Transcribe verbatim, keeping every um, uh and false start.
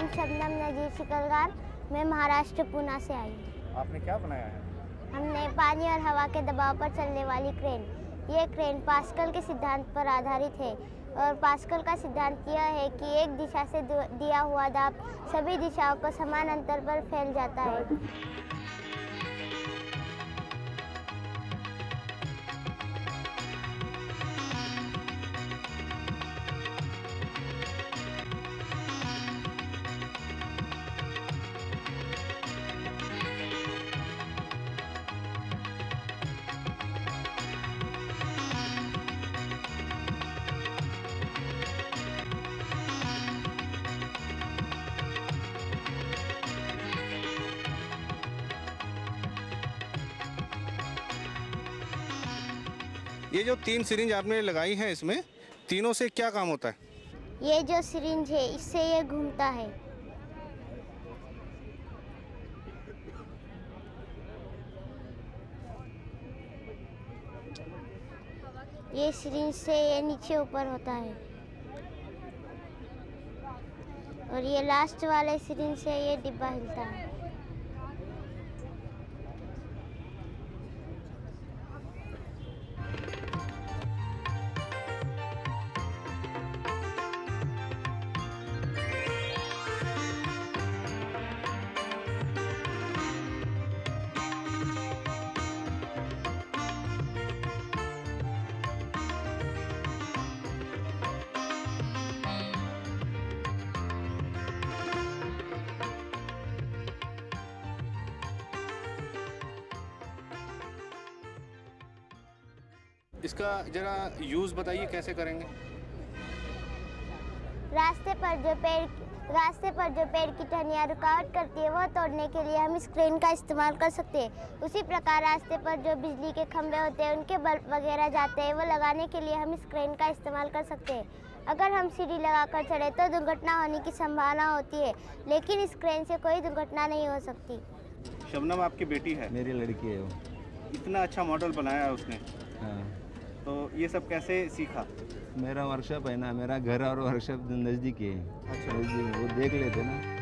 नाम शबनम नजीर शिकलगार। मैं महाराष्ट्र पुणे से आई हूँ। आपने क्या बनाया है? हमने पानी और हवा के दबाव पर चलने वाली क्रेन। ये क्रेन पास्कल के सिद्धांत पर आधारित है और पास्कल का सिद्धांत यह है कि एक दिशा से दिया हुआ दाब सभी दिशाओं को समान अंतर पर फैल जाता है। ये जो तीन सिरिंज आपने लगाई हैं, इसमें तीनों से क्या काम होता है? ये जो सिरिंज है इससे ये घूमता है। ये सिरिंज से ये नीचे ऊपर होता है और ये लास्ट वाले सिरिंज से ये डिब्बा हिलता है। इसका जरा यूज़ बताइए, कैसे करेंगे? रास्ते पर जो पेड़ रास्ते पर जो पेड़ की टहनियाँ रुकावट करती है वह तोड़ने के लिए हम इस क्रेन का इस्तेमाल कर सकते हैं। उसी प्रकार रास्ते पर जो बिजली के खंभे होते हैं उनके बल्ब वगैरह जाते हैं वो लगाने के लिए हम इस क्रेन का इस्तेमाल कर सकते हैं। अगर हम सीढ़ी लगाकर चढ़े तो दुर्घटना होने की संभावना होती है, लेकिन इस क्रेन से कोई दुर्घटना नहीं हो सकती। शबनम आपकी बेटी है? मेरी लड़की है वो। इतना अच्छा मॉडल बनाया है उसने। हाँ। तो ये सब कैसे सीखा? मेरा वर्कशॉप है ना, मेरा घर और वर्कशॉप नज़दीक है। अच्छा। नज़दीक, वो देख लेते ना।